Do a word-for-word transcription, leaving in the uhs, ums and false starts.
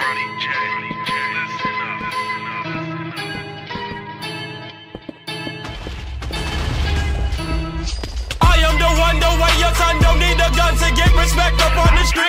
I am the one, the way your son don't need a gun to get respect up on the street.